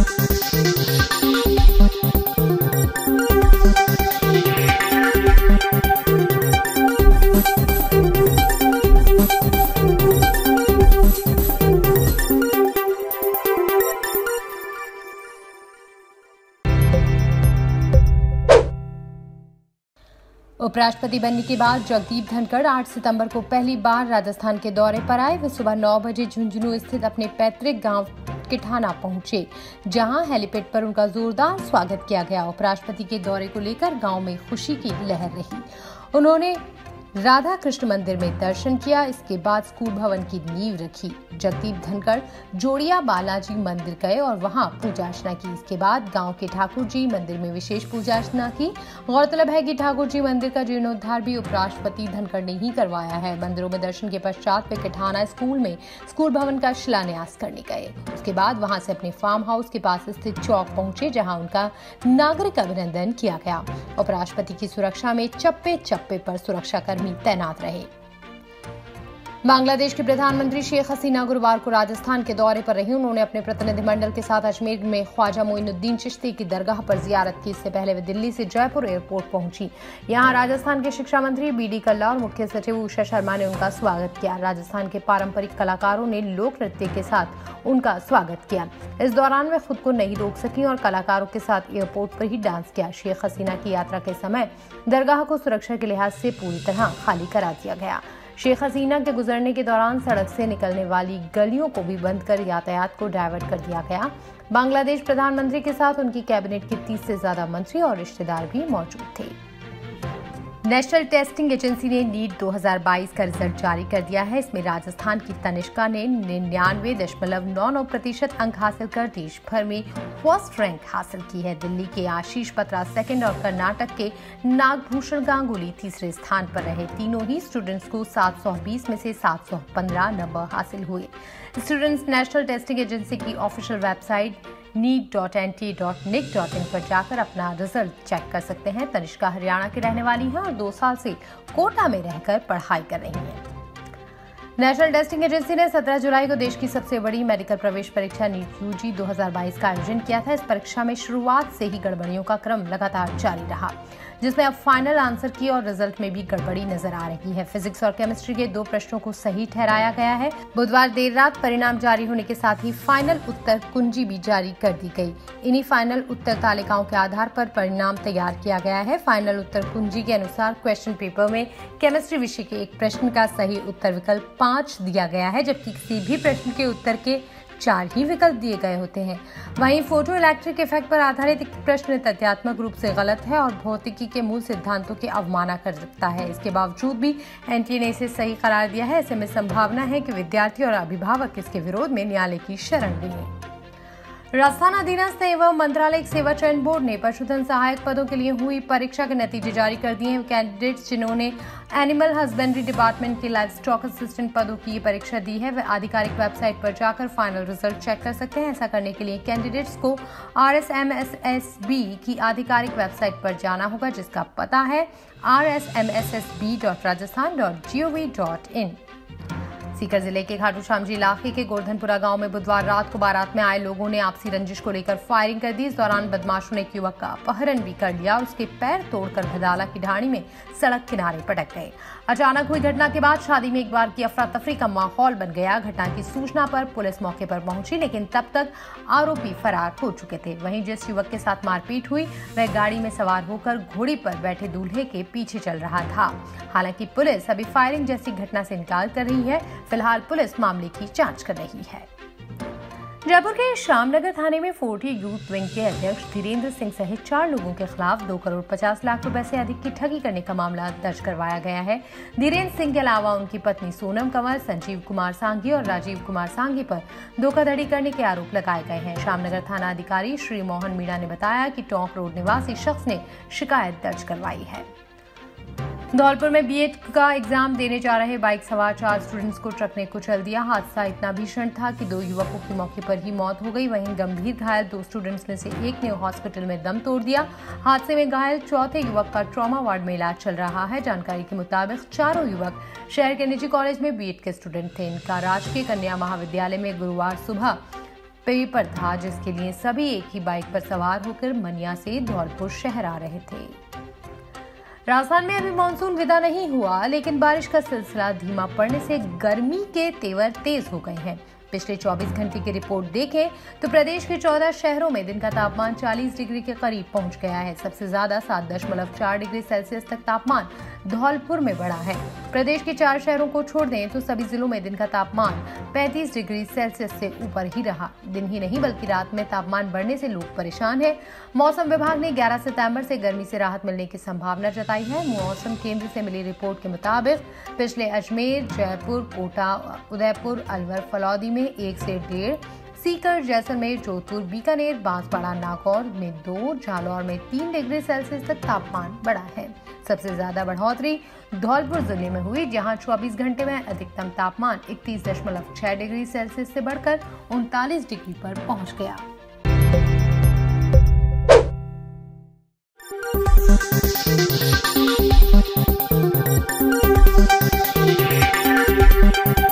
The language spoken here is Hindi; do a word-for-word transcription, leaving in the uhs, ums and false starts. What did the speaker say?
उपराष्ट्रपति बनने के बाद जगदीप धनखड़ आठ सितंबर को पहली बार राजस्थान के दौरे पर आए। वे सुबह नौ बजे झुंझुनू स्थित अपने पैतृक गांव किठाना पहुंचे, जहां हेलीपैड पर उनका जोरदार स्वागत किया गया। उपराष्ट्रपति के दौरे को लेकर गांव में खुशी की लहर रही। उन्होंने राधा कृष्ण मंदिर में दर्शन किया। इसके बाद स्कूल भवन की नींव रखी। जगदीप धनखड़ जोड़िया बालाजी मंदिर गए और वहां पूजा अर्चना की। इसके बाद गांव के ठाकुर जी मंदिर में विशेष पूजा अर्चना की। गौरतलब है कि ठाकुर जी मंदिर का जीर्णोद्धार भी उपराष्ट्रपति धनखड़ ने ही करवाया है। मंदिरों में दर्शन के पश्चात वे किठाना स्कूल में स्कूल भवन का शिलान्यास करने गए। उसके बाद वहां से अपने फार्म हाउस के पास स्थित चौक पहुंचे, जहां उनका नागरिक अभिनंदन किया गया। उपराष्ट्रपति की सुरक्षा में चप्पे चप्पे पर सुरक्षाकर्मी तैनात रहे। बांग्लादेश की प्रधानमंत्री शेख हसीना गुरुवार को राजस्थान के दौरे पर रही। उन्होंने अपने प्रतिनिधिमंडल के साथ अजमेर में ख्वाजा मोइनुद्दीन चिश्ती की दरगाह पर जियारत की। इससे पहले वे दिल्ली से जयपुर एयरपोर्ट पहुंची। यहां राजस्थान के शिक्षा मंत्री बी डी कल्ला और मुख्य सचिव उषा शर्मा ने उनका स्वागत किया। राजस्थान के पारंपरिक कलाकारों ने लोक नृत्य के साथ उनका स्वागत किया। इस दौरान वे खुद को नहीं रोक सकी और कलाकारों के साथ एयरपोर्ट पर ही डांस किया। शेख हसीना की यात्रा के समय दरगाह को सुरक्षा के लिहाज से पूरी तरह खाली करा दिया गया। शेख हसीना के गुजरने के दौरान सड़क से निकलने वाली गलियों को भी बंद कर यातायात को डायवर्ट कर दिया गया। बांग्लादेश प्रधानमंत्री के साथ उनकी कैबिनेट के तीस से ज्यादा मंत्री और रिश्तेदार भी मौजूद थे। नेशनल टेस्टिंग एजेंसी ने नीट दो हज़ार बाईस का रिजल्ट जारी कर दिया है। इसमें राजस्थान की तनिष्का ने निन्यानवे दशमलव नौ नौ प्रतिशत अंक हासिल कर देश भर में फर्स्ट रैंक हासिल की है। दिल्ली के आशीष बत्रा सेकंड और कर्नाटक के नागभूषण गांगुली तीसरे स्थान पर रहे। तीनों ही स्टूडेंट्स को सात सौ बीस में से सात सौ पंद्रह नंबर हासिल हुए। स्टूडेंट्स नेशनल टेस्टिंग एजेंसी की official website NEET dot N T dot NIC dot in पर जाकर अपना रिजल्ट चेक कर सकते हैं। तनिष्का हरियाणा की रहने वाली है और दो साल से कोटा में रहकर पढ़ाई कर रही है। नेशनल टेस्टिंग एजेंसी ने सत्रह जुलाई को देश की सबसे बड़ी मेडिकल प्रवेश परीक्षा नीट यू जी दो हज़ार बाईस का आयोजन किया था। इस परीक्षा में शुरुआत से ही गड़बड़ियों का क्रम लगातार जारी रहा, जिसमें अब फाइनल आंसर की और रिजल्ट में भी गड़बड़ी नजर आ रही है। फिजिक्स और केमिस्ट्री के दो प्रश्नों को सही ठहराया गया है। बुधवार देर रात परिणाम जारी होने के साथ ही फाइनल उत्तर कुंजी भी जारी कर दी गई। इन्हीं फाइनल उत्तर तालिकाओं के आधार पर परिणाम तैयार किया गया है। फाइनल उत्तर कुंजी के अनुसार क्वेश्चन पेपर में केमिस्ट्री विषय के एक प्रश्न का सही उत्तर विकल्प पाँच दिया गया है, जबकि किसी भी प्रश्न के उत्तर के चार ही विकल्प दिए गए होते हैं। वहीं फोटो इलेक्ट्रिक इफेक्ट पर आधारित एक प्रश्न तथ्यात्मक रूप से गलत है और भौतिकी के मूल सिद्धांतों की अवमानना कर सकता है। इसके बावजूद भी एन टी ए ने इसे सही करार दिया है। ऐसे में संभावना है कि विद्यार्थी और अभिभावक इसके विरोध में न्यायालय की शरण लेंगे। राजस्थान अधीनस्थ एवं मंत्रालयिक सेवा चयन बोर्ड ने पशुधन सहायक पदों के लिए हुई परीक्षा के नतीजे जारी कर दिए हैं। कैंडिडेट्स जिन्होंने एनिमल हस्बेंड्री डिपार्टमेंट के लाइव स्टॉक असिस्टेंट पदों की परीक्षा दी है, वे आधिकारिक वेबसाइट पर जाकर फाइनल रिजल्ट चेक कर सकते हैं। ऐसा करने के लिए कैंडिडेट्स को R S M S S B की आधिकारिक वेबसाइट पर जाना होगा, जिसका पता है R S M S S B dot Rajasthan dot G O V dot in. Sikar जिले के खाटू श्याम जी इलाके के गोवर्धनपुरा गांव में बुधवार रात को बारात में आए लोगों ने आपसी रंजिश को लेकर फायरिंग कर दी। इस दौरान बदमाशों ने एक युवक का अपहरण भी कर लिया और उसके पैर तोड़कर भदाला की ढाणी में सड़क किनारे पटक गए। अचानक हुई घटना के बाद शादी में एक बार की अफरा तफरी का माहौल बन गया। घटना की सूचना पर पुलिस मौके पर पहुंची, लेकिन तब तक आरोपी फरार हो चुके थे। वहीं जिस युवक के साथ मारपीट हुई वह गाड़ी में सवार होकर घोड़ी पर बैठे दूल्हे के पीछे चल रहा था। हालांकि पुलिस अभी फायरिंग जैसी घटना से इनकार कर रही है। फिलहाल पुलिस मामले की जांच कर रही है। जयपुर के श्यामनगर थाने में फोर्टी यूथ विंग के अध्यक्ष धीरेन्द्र सिंह सहित चार लोगों के खिलाफ दो करोड़ पचास लाख रुपए से अधिक की ठगी करने का मामला दर्ज करवाया गया है। धीरेन्द्र सिंह के अलावा उनकी पत्नी सोनम कंवर, संजीव कुमार सांघी और राजीव कुमार सांघी पर धोखाधड़ी करने के आरोप लगाए गए हैं। श्यामनगर थाना अधिकारी श्री मोहन मीणा ने बताया कि टोंक रोड निवासी शख्स ने शिकायत दर्ज करवाई है। धौलपुर में बी एड का एग्जाम देने जा रहे बाइक सवार चार स्टूडेंट्स को ट्रक ने कुचल दिया। हादसा इतना भीषण था कि दो युवकों की मौके पर ही मौत हो गई। वहीं गंभीर घायल दो स्टूडेंट्स में से एक ने हॉस्पिटल में दम तोड़ दिया। हादसे में घायल चौथे युवक का ट्रॉमा वार्ड में इलाज चल रहा है। जानकारी के मुताबिक चारों युवक शहर के निजी कॉलेज में बी एड के स्टूडेंट थे। इनका राजकीय कन्या महाविद्यालय में गुरुवार सुबह पेपर था, जिसके लिए सभी एक ही बाइक पर सवार होकर मनिया से धौलपुर शहर आ रहे थे। राजस्थान में अभी मानसून विदा नहीं हुआ, लेकिन बारिश का सिलसिला धीमा पड़ने से गर्मी के तेवर तेज हो गए हैं। पिछले चौबीस घंटे की रिपोर्ट देखें तो प्रदेश के चौदह शहरों में दिन का तापमान चालीस डिग्री के करीब पहुंच गया है। सबसे ज्यादा सात दशमलव चार डिग्री सेल्सियस तक तापमान धौलपुर में बढ़ा है। प्रदेश के चार शहरों को छोड़ दें तो सभी जिलों में दिन का तापमान पैंतीस डिग्री सेल्सियस से ऊपर ही रहा। दिन ही नहीं बल्कि रात में तापमान बढ़ने से लोग परेशान हैं। मौसम विभाग ने ग्यारह सितंबर से गर्मी से राहत मिलने की संभावना जताई है। मौसम केंद्र से मिली रिपोर्ट के मुताबिक पिछले अजमेर, जयपुर, कोटा, उदयपुर, अलवर, फलौदी में एक से डेढ़, सीकर, जैसलमेर, जोधपुर, बीकानेर, बांसवाड़ा, नागौर में दो, जालौर में तीन डिग्री सेल्सियस तक तापमान बढ़ा है। सबसे ज्यादा बढ़ोतरी धौलपुर जिले में हुई, जहां चौबीस घंटे में अधिकतम तापमान इकतीस दशमलव छह डिग्री सेल्सियस से बढ़कर उनतालीस डिग्री पर पहुंच गया।